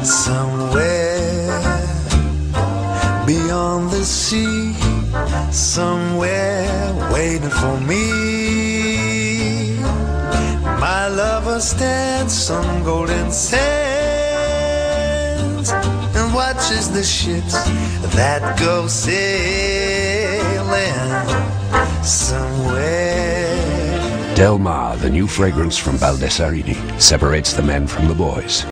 Somewhere beyond the sea, somewhere waiting for me, my lover stands on golden sands and watches the ships that go sailing somewhere. Del Mar, the new fragrance from Baldessarini, separates the men from the boys.